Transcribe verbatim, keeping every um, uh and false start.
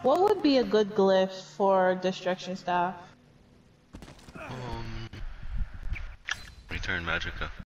What would be a good glyph for destruction staff? Um, return magicka.